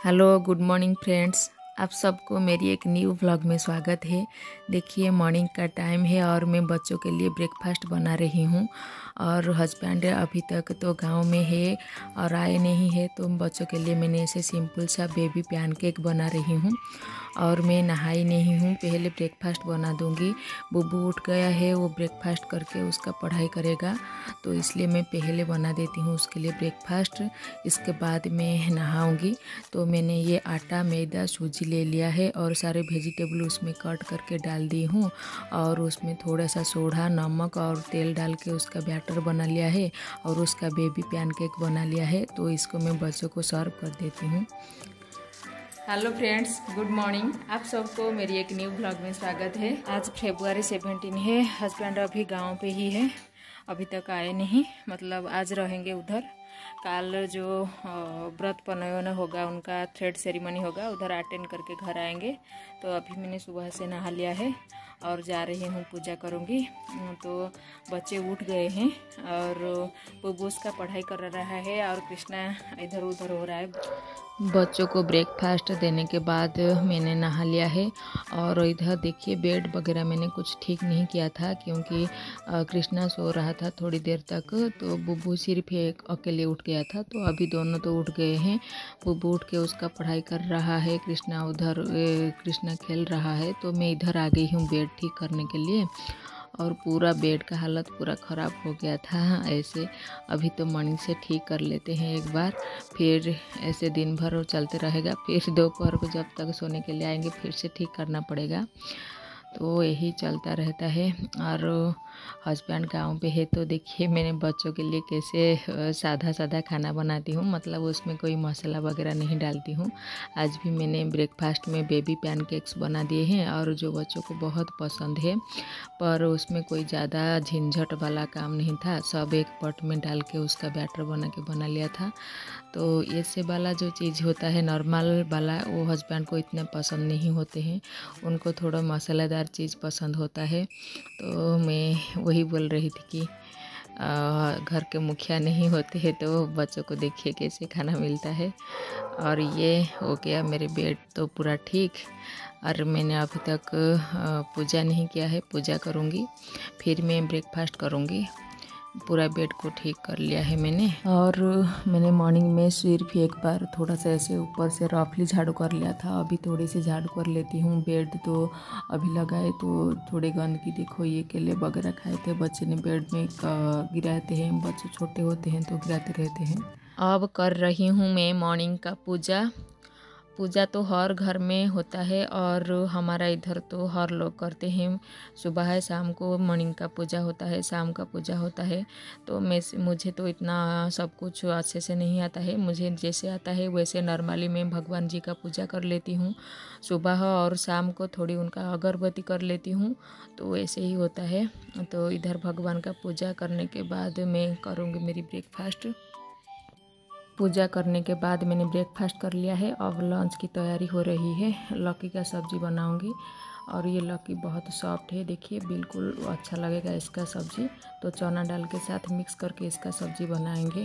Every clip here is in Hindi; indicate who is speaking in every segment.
Speaker 1: Hello good morning friends. आप सबको मेरी एक न्यू व्लॉग में स्वागत है। देखिए मॉर्निंग का टाइम है और मैं बच्चों के लिए ब्रेकफास्ट बना रही हूँ। और हस्बैंड अभी तक तो गांव में है और आए नहीं है, तो बच्चों के लिए मैंने ऐसे सिंपल सा बेबी पैनकेक बना रही हूँ। और मैं नहाई नहीं हूँ, पहले ब्रेकफास्ट बना दूँगी। बुब्बू उठ गया है, वो ब्रेकफास्ट करके उसका पढ़ाई करेगा, तो इसलिए मैं पहले बना देती हूँ उसके लिए ब्रेकफास्ट। इसके बाद मैं नहाऊँगी। तो मैंने ये आटा, मैदा, सूजी ले लिया है और सारे वेजिटेबल उसमें कट करके डाल दी हूँ। और उसमें थोड़ा सा सोडा, नमक और तेल डाल के उसका बैटर बना लिया है और उसका बेबी पैनकेक बना लिया है। तो इसको मैं बच्चों को सर्व कर देती हूँ। Hello friends, good morning. आप सबको मेरी एक न्यू ब्लॉग में स्वागत है। आज February 17 है। हस्बैंड अभी गांव पे ही है, अभी तक आए नहीं, मतलब आज रहेंगे उधर। कल जो व्रत पनयन होगा, उनका थ्रेड सेरेमनी होगा, उधर अटेंड करके घर आएंगे। तो अभी मैंने सुबह से नहा लिया है और जा रही हूँ, पूजा करूँगी। तो बच्चे उठ गए हैं और बुब्बूस का पढ़ाई कर रहा है और कृष्णा इधर उधर हो रहा है। बच्चों को ब्रेकफास्ट देने के बाद मैंने नहा लिया है। और इधर देखिए बेड वगैरह मैंने कुछ ठीक नहीं किया था, क्योंकि कृष्णा सो रहा था थोड़ी देर तक, तो बुब्बू सिर्फ एक अकेले उठ गया था। तो अभी दोनों तो उठ गए हैं। बुब्बू उठ के उसका पढ़ाई कर रहा है, कृष्णा उधर कृष्णा खेल रहा है। तो मैं इधर आ गई हूँ बेड ठीक करने के लिए। और पूरा बेड का हालत पूरा ख़राब हो गया था ऐसे। अभी तो मॉर्निंग से ठीक कर लेते हैं एक बार, फिर ऐसे दिन भर चलते रहेगा। फिर दोपहर को जब तक सोने के लिए आएंगे फिर से ठीक करना पड़ेगा। तो यही चलता रहता है। और हस्बैंड गांव पे है, तो देखिए मैंने बच्चों के लिए कैसे सादा सादा खाना बनाती हूँ, मतलब उसमें कोई मसाला वगैरह नहीं डालती हूँ। आज भी मैंने ब्रेकफास्ट में बेबी पैनकेक्स बना दिए हैं और जो बच्चों को बहुत पसंद है। पर उसमें कोई ज़्यादा झंझट वाला काम नहीं था, सब एक पॉट में डाल के उसका बैटर बना लिया था। तो ऐसे वाला जो चीज़ होता है नॉर्मल वाला, वो हस्बैंड को इतना पसंद नहीं होते हैं, उनको थोड़ा मसालेदार चीज़ पसंद होता है। तो मैं वही बोल रही थी कि घर के मुखिया नहीं होते हैं, तो बच्चों को देखिए कैसे खाना मिलता है। और ये हो गया मेरे बेड तो पूरा ठीक। और मैंने अभी तक पूजा नहीं किया है, पूजा करूँगी फिर मैं ब्रेकफास्ट करूँगी। पूरा बेड को ठीक कर लिया है मैंने। और मैंने मॉर्निंग में सिर्फ एक बार थोड़ा सा ऐसे ऊपर से रफली झाड़ू कर लिया था, अभी थोड़ी सी झाड़ू कर लेती हूँ। बेड तो अभी लगाए तो थोड़े गंदगी, देखो ये केले वगैरह खाए थे बच्चे ने, बेड में गिराते हैं, बच्चे छोटे होते हैं तो गिराते रहते हैं। अब कर रही हूँ मैं मॉर्निंग का पूजा। पूजा तो हर घर में होता है और हमारा इधर तो हर लोग करते हैं। सुबह है, शाम को मॉर्निंग का पूजा होता है, शाम का पूजा होता है। तो मुझे तो इतना सब कुछ अच्छे से नहीं आता है, मुझे जैसे आता है वैसे नॉर्मली मैं भगवान जी का पूजा कर लेती हूँ। सुबह और शाम को थोड़ी उनका अगरबत्ती कर लेती हूँ, तो ऐसे ही होता है। तो इधर भगवान का पूजा करने के बाद मैं करूँगी मेरी ब्रेकफास्ट। पूजा करने के बाद मैंने ब्रेकफास्ट कर लिया है, अब लंच की तैयारी हो रही है। लौकी का सब्ज़ी बनाऊंगी और ये लौकी बहुत सॉफ्ट है, देखिए बिल्कुल अच्छा लगेगा इसका सब्ज़ी। तो चना दाल के साथ मिक्स करके इसका सब्ज़ी बनाएंगे।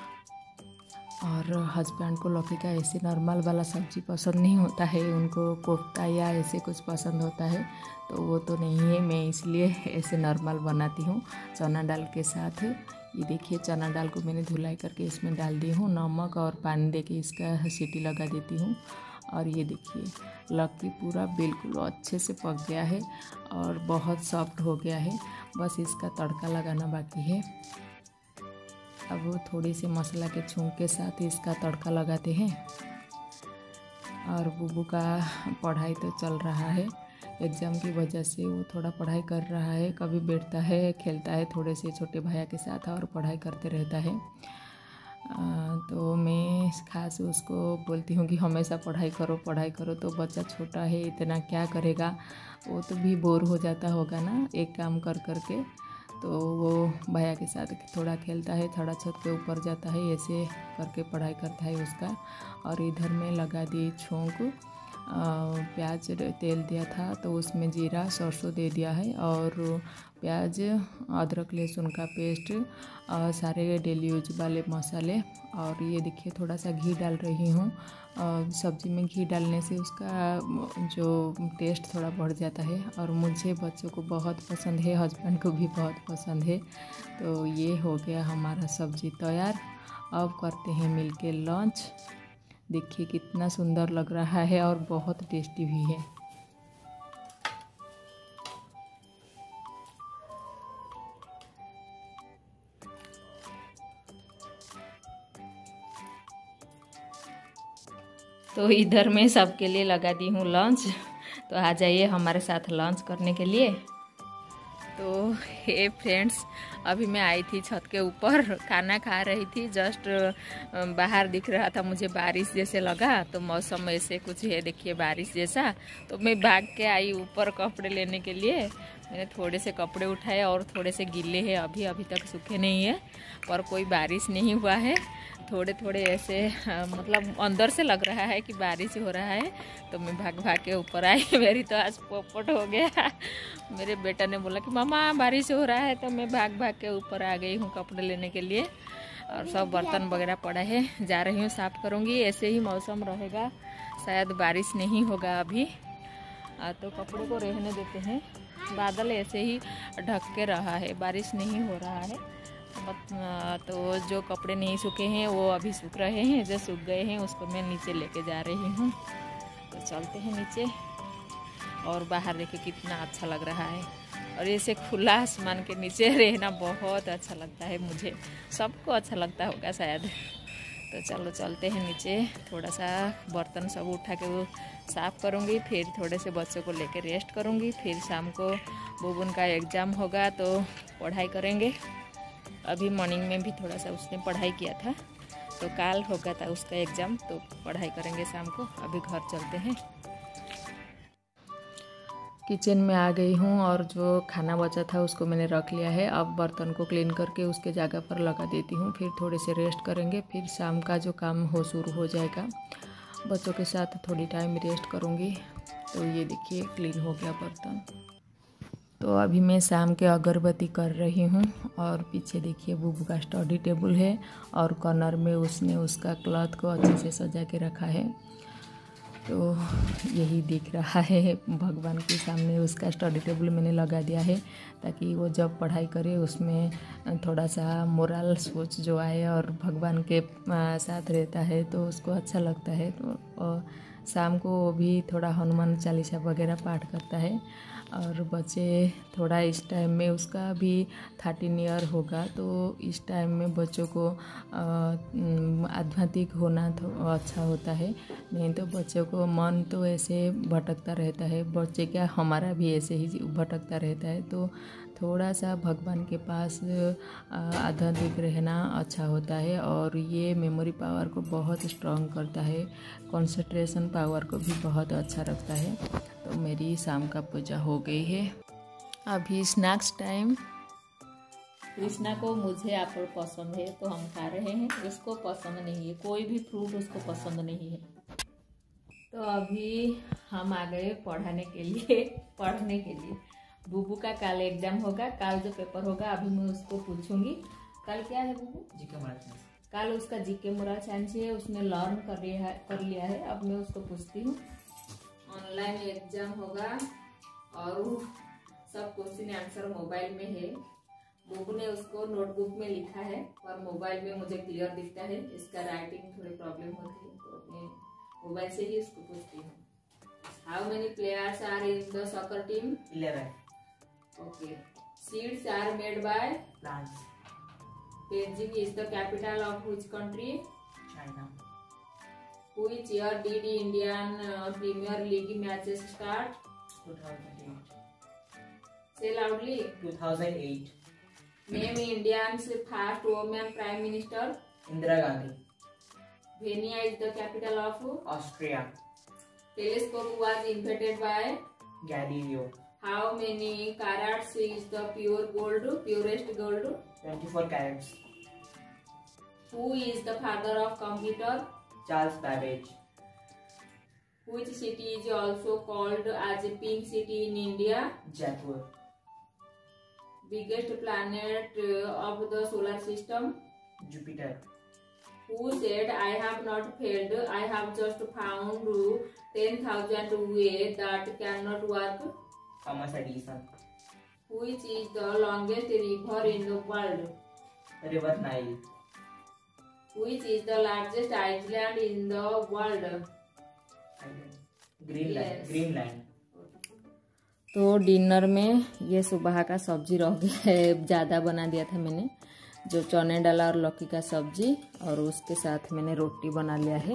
Speaker 1: और हस्बैंड को लौकी का ऐसे नॉर्मल वाला सब्ज़ी पसंद नहीं होता है, उनको कोफ्ता या ऐसे कुछ पसंद होता है, तो वो तो नहीं है, मैं इसलिए ऐसे नॉर्मल बनाती हूँ चना दाल के साथ। ये देखिए चना दाल को मैंने धुलाई करके इसमें डाल दी हूँ, नमक और पानी देके इसका सीटी लगा देती हूँ। और ये देखिए लौकी पूरा बिल्कुल अच्छे से पक गया है और बहुत सॉफ्ट हो गया है, बस इसका तड़का लगाना बाकी है। अब वो थोड़ी सी मसाला के छौंक के साथ इसका तड़का लगाते हैं। और बुब्बू का पढ़ाई तो चल रहा है, एग्ज़ाम की वजह से वो थोड़ा पढ़ाई कर रहा है, कभी बैठता है, खेलता है थोड़े से छोटे भैया के साथ और पढ़ाई करते रहता है। तो मैं खास उसको बोलती हूँ कि हमेशा पढ़ाई करो, तो बच्चा छोटा है इतना क्या करेगा, वो तो भी बोर हो जाता होगा ना एक काम कर कर के। तो वो भैया के साथ थोड़ा खेलता है, थोड़ा छत के ऊपर जाता है, ऐसे करके पढ़ाई करता है उसका। और इधर में लगा दी छोंक प्याज तेल दिया था, तो उसमें जीरा सरसों दे दिया है और प्याज, अदरक लहसुन का पेस्ट, सारे डेली यूज वाले मसाले। और ये देखिए थोड़ा सा घी डाल रही हूँ। सब्ज़ी में घी डालने से उसका जो टेस्ट थोड़ा बढ़ जाता है और मुझे बच्चों को बहुत पसंद है, हस्बैंड को भी बहुत पसंद है। तो ये हो गया हमारा सब्ज़ी तैयार। अब करते हैं मिलके लंच। देखिए कितना सुंदर लग रहा है और बहुत टेस्टी भी है। तो इधर मैं सबके लिए लगा दी हूँ लंच। तो आ जाइए हमारे साथ लंच करने के लिए। तो हे फ्रेंड्स, अभी मैं आई थी छत के ऊपर, खाना खा रही थी। जस्ट बाहर दिख रहा था मुझे बारिश जैसे लगा, तो मौसम ऐसे कुछ है देखिए बारिश जैसा। तो मैं भाग के आई ऊपर कपड़े लेने के लिए। मैंने थोड़े से कपड़े उठाए और थोड़े से गीले हैं, अभी तक सूखे नहीं है, पर कोई बारिश नहीं हुआ है। थोड़े थोड़े ऐसे मतलब अंदर से लग रहा है कि बारिश हो रहा है। तो मैं भाग भाग के ऊपर आई। मेरी तो आज पोपट हो गया। मेरे बेटा ने बोला कि मामा बारिश हो रहा है, तो मैं भाग भाग के ऊपर आ गई हूँ कपड़े लेने के लिए। और सब बर्तन वगैरह पड़ा है, जा रही हूँ साफ़ करूँगी। ऐसे ही मौसम रहेगा, शायद बारिश नहीं होगा अभी, तो कपड़े को रहने देते हैं। बादल ऐसे ही ढक के रहा है, बारिश नहीं हो रहा है। तो जो कपड़े नहीं सूखे हैं वो अभी सूख रहे हैं, जो सूख गए हैं उसको मैं नीचे लेके जा रही हूँ। तो चलते हैं नीचे। और बाहर देखिए कितना अच्छा लग रहा है, और ऐसे खुला आसमान के नीचे रहना बहुत अच्छा लगता है मुझे। सबको अच्छा लगता होगा शायद। तो चलो चलते हैं नीचे। थोड़ा सा बर्तन सब उठा के वो साफ़ करूँगी, फिर थोड़े से बच्चों को लेकर रेस्ट करूँगी। फिर शाम को बुबुन का एग्ज़ाम होगा तो पढ़ाई करेंगे। अभी मॉर्निंग में भी थोड़ा सा उसने पढ़ाई किया था, तो कल होगा था उसका एग्ज़ाम, तो पढ़ाई करेंगे शाम को। अभी घर चलते हैं। किचन में आ गई हूँ और जो खाना बचा था उसको मैंने रख लिया है। अब बर्तन को क्लीन करके उसके जगह पर लगा देती हूँ, फिर थोड़े से रेस्ट करेंगे, फिर शाम का जो काम हो शुरू हो जाएगा। बच्चों के साथ थोड़ी टाइम रेस्ट करूँगी। तो ये देखिए क्लीन हो गया बर्तन। तो अभी मैं शाम के अगरबत्ती कर रही हूँ। और पीछे देखिए बुबू का स्टडी टेबल है और कॉर्नर में उसने उसका क्लॉथ को अच्छे से सजा के रखा है। तो यही दिख रहा है भगवान के सामने उसका स्टडी टेबल मैंने लगा दिया है, ताकि वो जब पढ़ाई करे उसमें थोड़ा सा मोरल सोच जो आए और भगवान के साथ रहता है तो उसको अच्छा लगता है। तो शाम को वो भी थोड़ा हनुमान चालीसा वगैरह पाठ करता है। और बच्चे थोड़ा इस टाइम में उसका भी 13 ईयर होगा, तो इस टाइम में बच्चों को आध्यात्मिक होना तो अच्छा होता है। नहीं तो बच्चों को मन तो ऐसे भटकता रहता है, बच्चे क्या हमारा भी ऐसे ही भटकता रहता है। तो थोड़ा सा भगवान के पास आध्यात्मिक रहना अच्छा होता है, और ये मेमोरी पावर को बहुत स्ट्रॉन्ग करता है, कंसंट्रेशन पावर को भी बहुत अच्छा रखता है। तो मेरी शाम का पूजा हो गई है। अभी स्नैक्स टाइम। कृष्णा को मुझे एप्पल पसंद है तो हम खा रहे हैं, उसको पसंद नहीं है, कोई भी फ्रूट उसको पसंद नहीं है। तो अभी हम आ गए पढ़ने के लिए। बुबू का कल एग्जाम होगा, कल जो पेपर होगा अभी मैं उसको पूछूंगी। कल क्या है बुबू? GK moral science. कल उसका जीके मोरल साइंस है, उसने लर्न कर लिया है। अब मैं उसको पूछती हूँ। ऑनलाइन एग्जाम होगा और सब क्वेश्चन आंसर मोबाइल में है। बुबू ने उसको नोटबुक में लिखा है, पर मोबाइल में मुझे क्लियर दिखता है। इसका राइटिंग थोड़ी प्रॉब्लम होती है, तो अपने मोबाइल से ही उसको पूछती हूँ। How many players are in the soccer team? 11. Okay. Seeds are made by plants. Beijing is the capital of which country? China. Which year did Indian Premier League matches start? 2008. Say loudly. 2008. Name India's first woman Prime Minister? Indira Gandhi. Vienna is the capital of Austria. Telescope was invented by Galileo. How many carats is the purest gold? 24 carats. Who is the father of computer? Charles Babbage. Which city is also called as a pink city in India?
Speaker 2: Jaipur.
Speaker 1: Biggest planet of the solar system?
Speaker 2: Jupiter.
Speaker 1: Who said, I have not failed, I have just found 10,000 ways that cannot work?
Speaker 2: Thomas Edison.
Speaker 1: Which is the longest river in the world?
Speaker 2: River Nile.
Speaker 1: Which is the largest island in the world?
Speaker 2: Greenland. Greenland.
Speaker 1: तो डिनर में ये सुबह का सब्जी रह गया है, ज़्यादा बना दिया था मैंने, जो चने डाला और लौकी का सब्जी, और उसके साथ मैंने रोटी बना लिया है।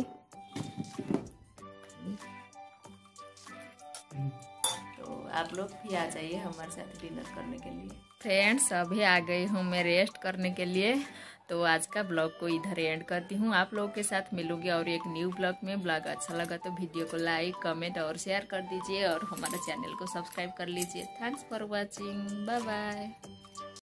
Speaker 1: तो आप लोग भी आ जाइए हमारे साथ डिनर करने के लिए। फ्रेंड्स, अभी आ गई हूँ मैं रेस्ट करने के लिए, तो आज का ब्लॉग को इधर एंड करती हूँ। आप लोगों के साथ मिलूंगी और एक न्यू ब्लॉग में। ब्लॉग अच्छा लगा तो वीडियो को लाइक, कमेंट और शेयर कर दीजिए और हमारे चैनल को सब्सक्राइब कर लीजिए। Thanks for watching, bye bye.